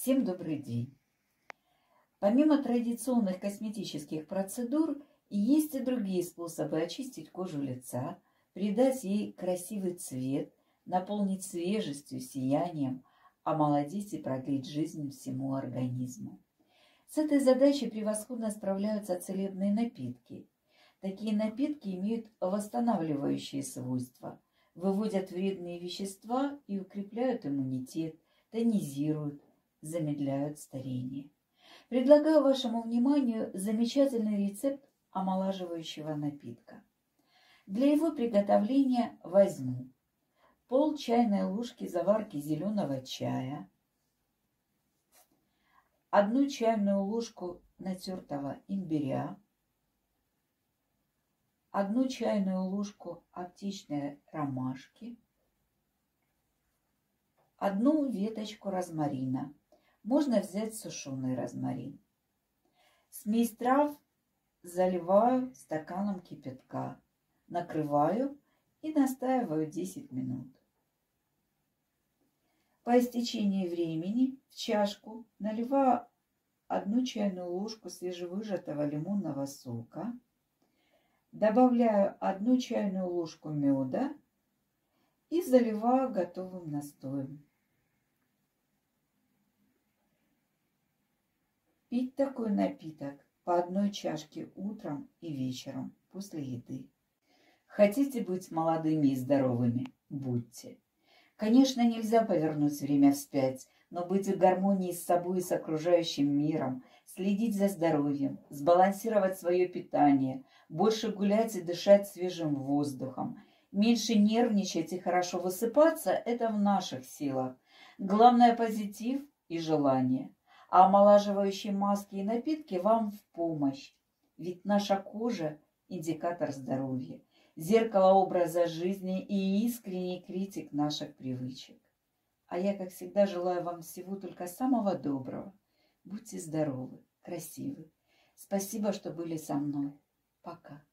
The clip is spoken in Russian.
Всем добрый день! Помимо традиционных косметических процедур, есть и другие способы очистить кожу лица, придать ей красивый цвет, наполнить свежестью, сиянием, омолодить и продлить жизнь всему организму. С этой задачей превосходно справляются целебные напитки. Такие напитки имеют восстанавливающие свойства, выводят вредные вещества и укрепляют иммунитет, тонизируют, замедляют старение. Предлагаю вашему вниманию замечательный рецепт омолаживающего напитка. Для его приготовления возьму пол чайной ложки заварки зеленого чая, 1 чайную ложку натертого имбиря, 1 чайную ложку аптечной ромашки, 1 веточку розмарина. Можно взять сушеный розмарин. Смесь трав заливаю стаканом кипятка, накрываю и настаиваю 10 минут. По истечении времени в чашку наливаю 1 чайную ложку свежевыжатого лимонного сока, добавляю 1 чайную ложку меда и заливаю готовым настоем. Пить такой напиток по 1 чашке утром и вечером после еды. Хотите быть молодыми и здоровыми? Будьте. Конечно, нельзя повернуть время вспять, но быть в гармонии с собой и с окружающим миром, следить за здоровьем, сбалансировать свое питание, больше гулять и дышать свежим воздухом, меньше нервничать и хорошо высыпаться – это в наших силах. Главное – позитив и желание. А омолаживающие маски и напитки вам в помощь. Ведь наша кожа – индикатор здоровья, зеркало образа жизни и искренний критик наших привычек. А я, как всегда, желаю вам всего только самого доброго. Будьте здоровы, красивы. Спасибо, что были со мной. Пока.